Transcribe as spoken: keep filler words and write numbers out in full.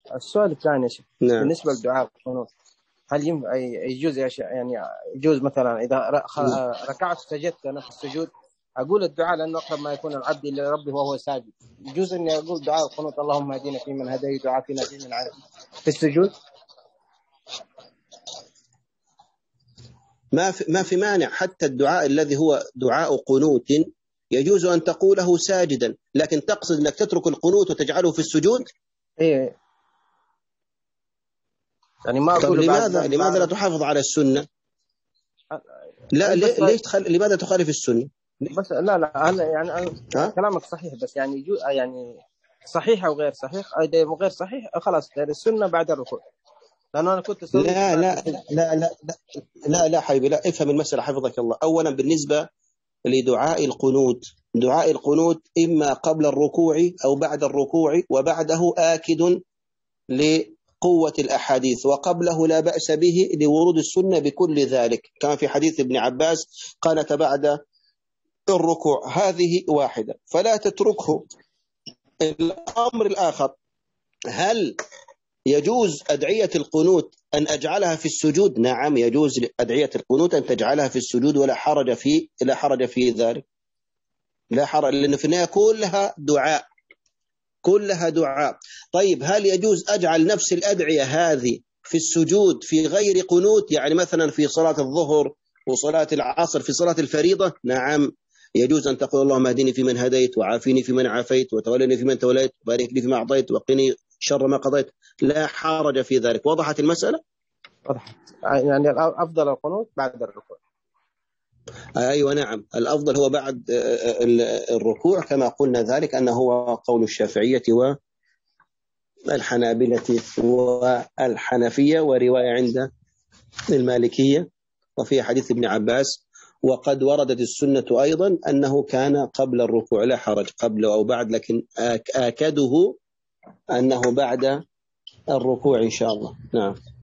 السؤال الثاني يا شيخ، نعم. بالنسبة للدعاء القنوت، هل يم- يجوز يا شيخ يعني يجوز مثلا إذا ر- خ- ركعت سجدت أنا في السجود أقول الدعاء لأنه أقرب ما يكون العبد إلى ربه وهو ساجد، يجوز إني أقول دعاء القنوت اللهم اهدنا فيمن هديت وعافنا فيمن عافيت في السجود؟ ما في ما في مانع، حتى الدعاء الذي هو دعاء قنوت يجوز أن تقوله ساجدا، لكن تقصد أنك تترك القنوت وتجعله في السجود؟ إيه يعني ما طب أقوله بعد لماذا لماذا لا بعد تحافظ على السنة؟ لا، أي بس ليش تخل... لماذا تخالف السنة؟ بس لا لا هلا يعني أنا ها؟ كلامك صحيح، بس يعني يجوز يعني صحيح أو غير صحيح، أي غير صحيح خلاص غير السنة بعد الركوع، لأنه أنا كنت أسوي لا الدعاء في لا السجود. لا لا لا لا لا حبيبي، لا افهم المسألة حفظك الله. أولا بالنسبة لدعاء القنوت، دعاء القنوت إما قبل الركوع أو بعد الركوع، وبعده آكد لقوة الأحاديث، وقبله لا بأس به لورود السنة بكل ذلك، كما في حديث ابن عباس قالت بعد الركوع، هذه واحدة فلا تتركه. الأمر الآخر، هل يجوز أدعية القنوت أن أجعلها في السجود؟ نعم يجوز أدعية القنوت أن تجعلها في السجود، ولا حرج في لا حرج في ذلك، لا حرج، لأن في النهاية كلها دعاء، كلها دعاء. طيب هل يجوز أجعل نفس الأدعية هذه في السجود في غير قنوت؟ يعني مثلا في صلاة الظهر وصلاة العصر، في صلاة الفريضة؟ نعم يجوز أن تقول اللهم اهدني فيمن هديت وعافيني فيمن عافيت وتولني فيمن توليت وبارك لي فيما أعطيت وقني شر ما قضيت، لا حرج في ذلك. وضحت المسألة؟ وضحت، يعني أفضل القنوت بعد الركوع. أيوة نعم، الأفضل هو بعد الركوع، كما قلنا ذلك أنه هو قول الشافعية والحنابلة والحنفية، ورواية عند المالكية، وفي حديث ابن عباس. وقد وردت السنة أيضا أنه كان قبل الركوع، لا حرج قبل أو بعد، لكن آكده أنه بعد الركوع إن شاء الله. نعم.